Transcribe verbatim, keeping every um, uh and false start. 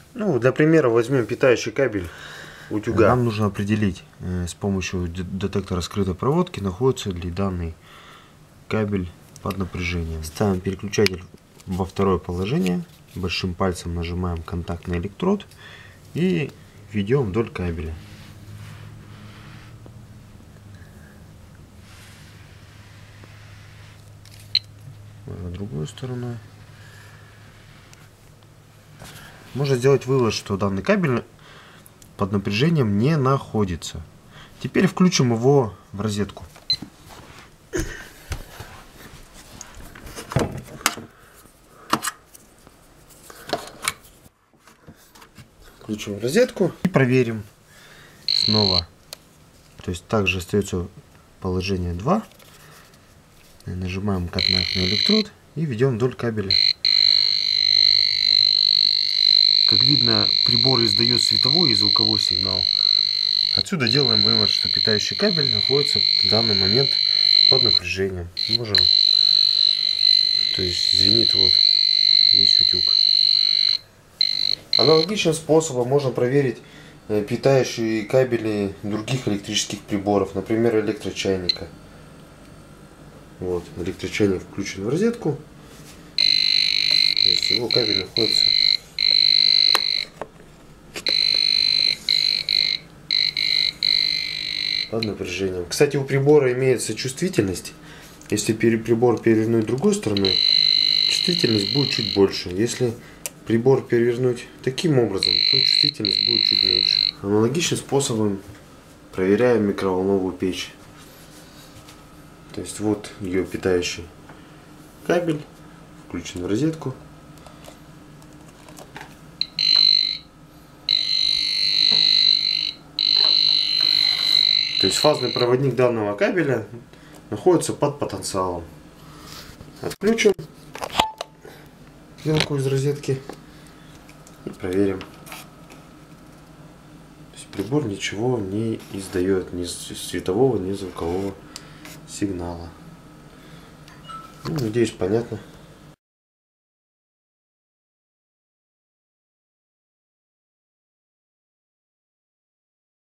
Ну, для примера возьмем питающий кабель утюга. Нам нужно определить э, с помощью детектора скрытой проводки, находится ли данный кабель под напряжением. Ставим переключатель во второе положение, большим пальцем нажимаем контакт на электрод и ведем вдоль кабеля. Можно другой стороной. Можно сделать вывод, что данный кабель под напряжением не находится. Теперь включим его в розетку. Включим в розетку и проверим снова. То есть также остается положение два. Нажимаем контакт на электрод и ведем вдоль кабеля. Как видно, прибор издает световой и звуковой сигнал. Отсюда делаем вывод, что питающий кабель находится в данный момент под напряжением. Можем, то есть звенит вот весь утюг. Аналогичным способом можно проверить питающие кабели других электрических приборов, например, электрочайника. Вот, электрочайник включен в розетку. То есть его кабель находится под напряжением. Кстати, у прибора имеется чувствительность. Если прибор перевернуть другой стороной, чувствительность будет чуть больше. Если прибор перевернуть таким образом, то чувствительность будет чуть меньше. Аналогичным способом проверяем микроволновую печь. То есть вот ее питающий кабель включен в розетку. То есть фазный проводник данного кабеля находится под потенциалом. Отключим вилку из розетки и проверим. То есть прибор ничего не издает, ни светового, ни звукового сигнала. Ну, надеюсь, понятно.